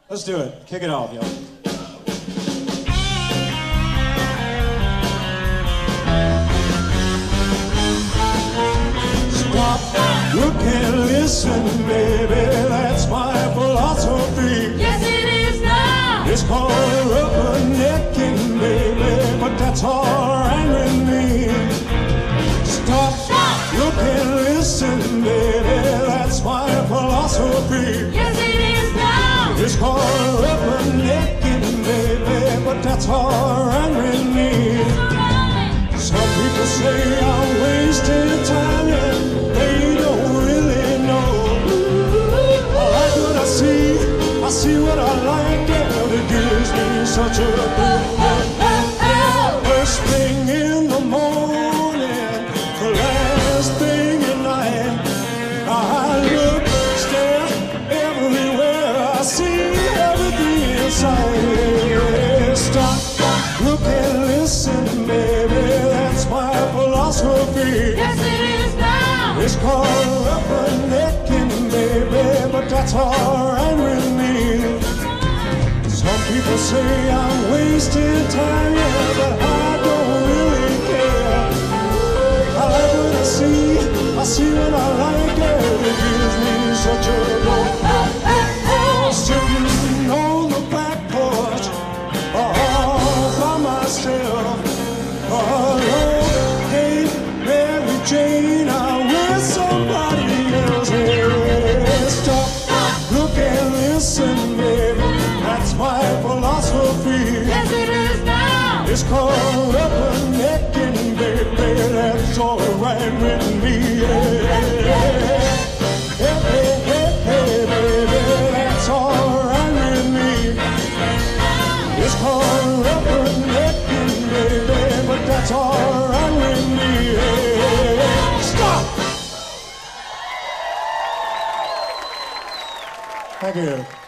Let's do it. Kick it off, y'all. Stop, look and listen, baby. That's my philosophy. Yes, it is now. It's called rubbernecking, baby, but that's alright with me. Stop, look and listen, baby. That's my philosophy. Yes, it is now. It's called rubbernecking, baby, but that's alright with me. Some people say I'm wasting time, and they don't really know. I like what I see what I like, and it gives me such a first thing in the morning, the last thing at night. I look, stare everywhere, I see everything inside. Stop, look and listen, baby, that's my philosophy. Yes, it is now. It's called rubbernecking, baby, but that's alright with me. Some people say I'm wasting time, yeah, but I don't really care. I like what I see what I like, and it gives me such a sitting on the back porch, all by myself, alone, hey, Mary Jane, I'm with somebody else. Hey, stop, look and listen, baby, that's my philosophy. Yes, it is now. It's called rubbernecking, baby, that's alright with me. Hey, baby, that's alright with me. It's called rubbernecking, baby, but that's alright with me. Stop! Thank you.